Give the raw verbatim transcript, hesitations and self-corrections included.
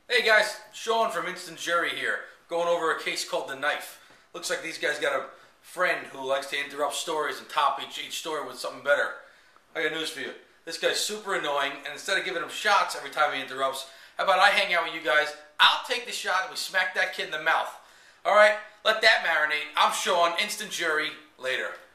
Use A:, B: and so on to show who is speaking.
A: Hey guys, Sean from Instant Jury here, going over a case called The Knife. Looks like these guys got a friend who likes to interrupt stories and top each, each story with something better. I got news for you. This guy's super annoying, and instead of giving him shots every time he interrupts, how about I hang out with you guys, I'll take the shot and we smack that kid in the mouth. Alright, let that marinate. I'm Sean, Instant Jury, later.